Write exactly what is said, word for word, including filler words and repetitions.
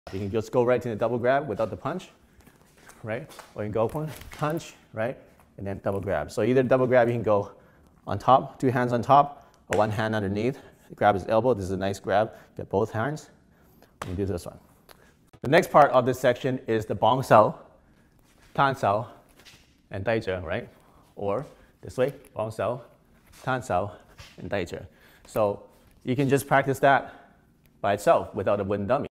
You can just go right to the double grab without the punch, right? Or you can go one, punch, right? And then double grab. So either double grab, you can go on top, two hands on top, or one hand underneath. Grab his elbow. This is a nice grab. Get both hands. You do this one. The next part of this section is the bong sao, tan sao, and daijia, right? Or this way, bong sao, tan sao, and daijia. So you can just practice that by itself without a wooden dummy.